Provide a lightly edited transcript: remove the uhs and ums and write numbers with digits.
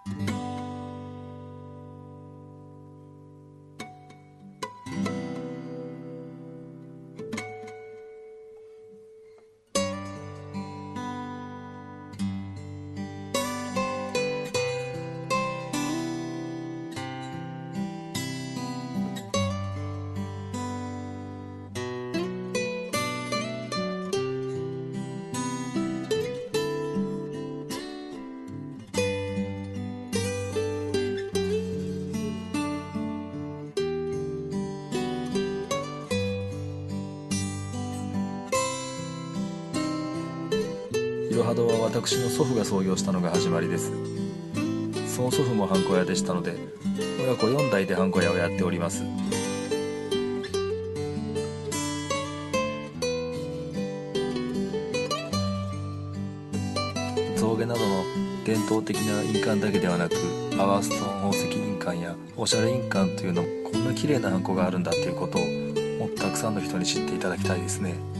いろは堂は私の祖父が創業したのが始まりです。その祖父もハンコ屋でしたので、親子4代でハンコ屋をやっております。象牙などの伝統的な印鑑だけではなく、パワーストーン宝石印鑑やおしゃれ印鑑というのも、こんな綺麗なハンコがあるんだということをもっとたくさんの人に知っていただきたいですね。